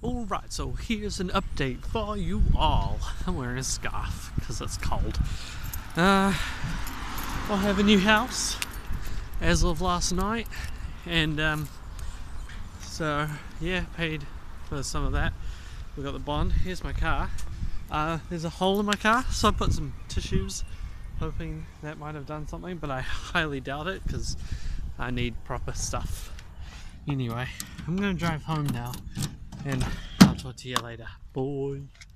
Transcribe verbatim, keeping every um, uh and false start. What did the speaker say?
Alright, so here's an update for you all. I'm wearing a scarf because it's cold. Uh, I have a new house as of last night, and um, so yeah, paid for some of that. We got the bond. Here's my car. Uh, there's a hole in my car, so I put some tissues, hoping that might have done something, but I highly doubt it because I need proper stuff. Anyway, I'm gonna drive home now, and I'll talk to you later. Bye.